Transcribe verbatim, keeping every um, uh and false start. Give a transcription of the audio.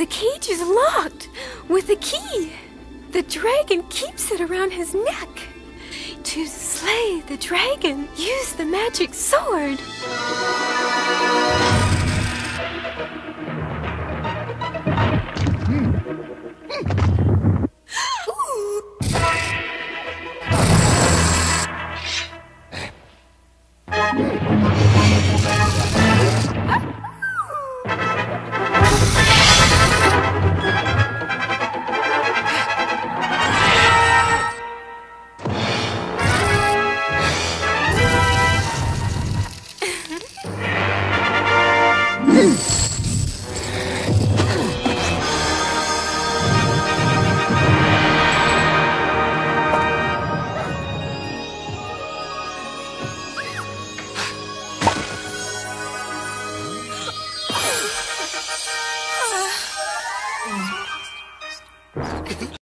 The cage is locked with a key. The dragon keeps it around his neck. To slay the dragon, use the magic sword.